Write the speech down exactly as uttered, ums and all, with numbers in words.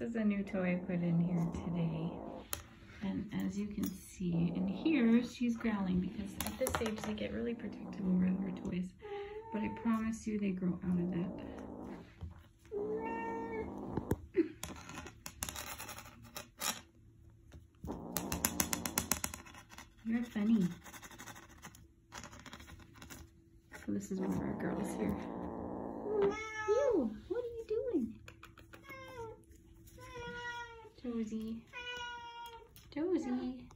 is a new toy I put in here today. And as you can see in here, she's growling because at this age they get really protective over their toys. But I promise you they grow out of that. You're funny. So this is one of our girls here. You, what are you doing? Josie. Josie.